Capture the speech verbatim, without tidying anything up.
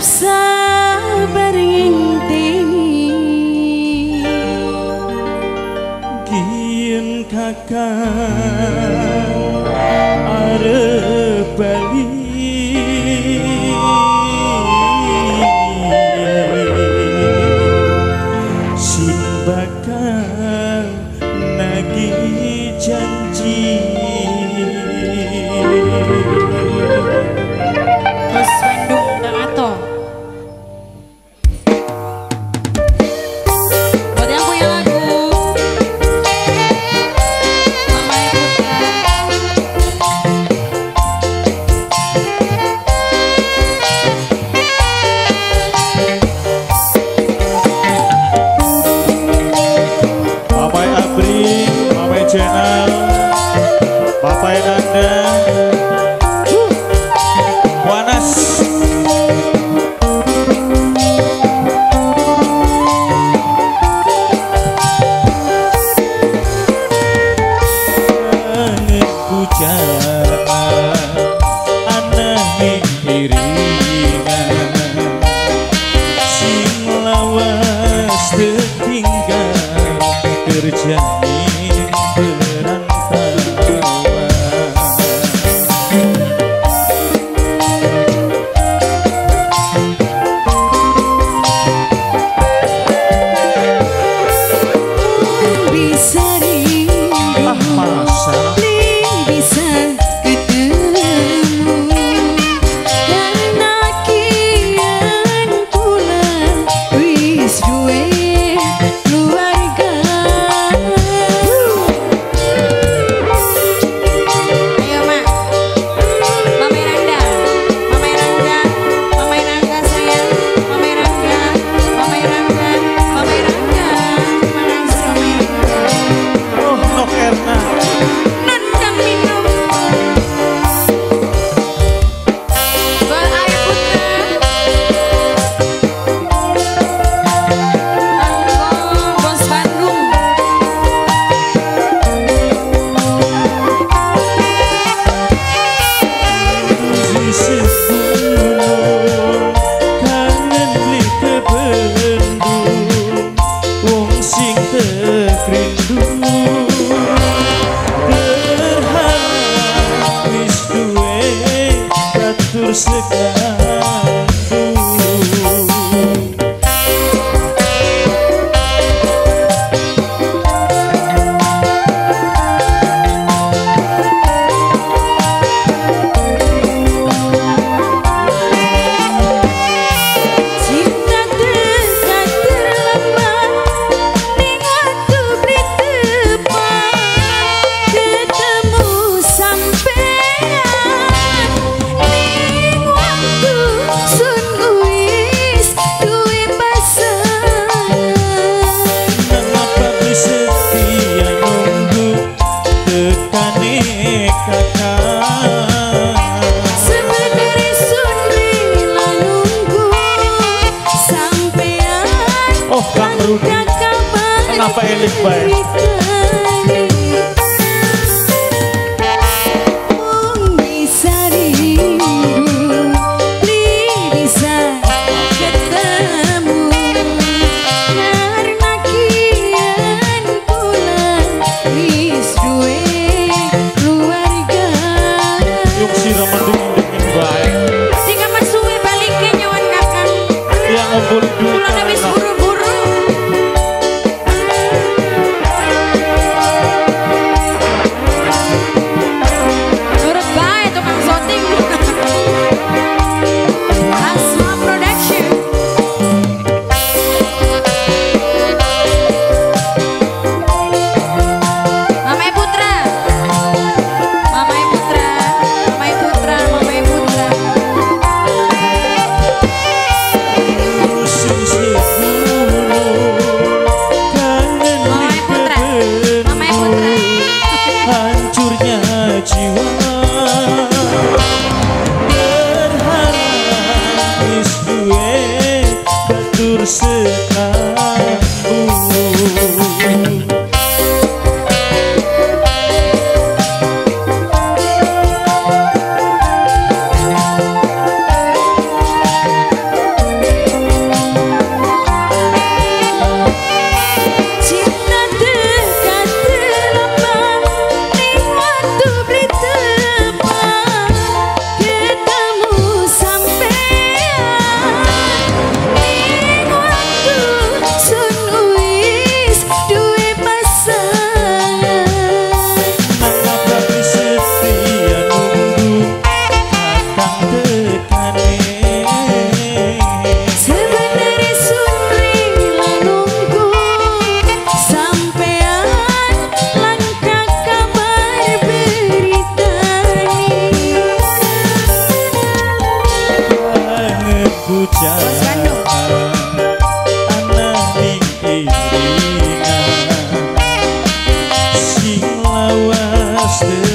sabar nginteni Gien kakang arep bali Sin bakal nagih janji Mas Bandung Kang Ato. Buat yang punya lagu Mama Putra Papai Abri, Papai Channel, Papai Nanda, uh, Wanas. Angin hujan, aneh iringan, sing lawas tertinggal terjadi perantauan. bisa rindu Ah masa bisa ketemu karena kian pulang wis duwe keluarga. Ayo mak, Mama Rangga, Mama Rangga, Mama Rangga sayang, Mama Rangga, Mama Rangga, Mama Rangga, Mama Rangga. oh Nok Erna Nendang minum Gol Ayu Putra Angkong Bos Bandung di segunung kangen beli kebendung wong sing tekrindu berharap wis duwe batur segantung. Cinta dekat terlambat ning aku beli tepat ketemu sampean ning waktu sun wis duwe pasangan. Mengapa bersetia nunggu tekane kakak? Sebenarnya sun rela nunggu sampean. Oh Kang Rudi, kenapa elit baik? Bisa rindu, bisa ketemu karena kian pulang wis duwe keluarga. Yung siraman dingin baik Jika mas suwe balik ke nyawan kakak, yang ngumpulin duit pulang habis enak. buru-buru. Sing lawas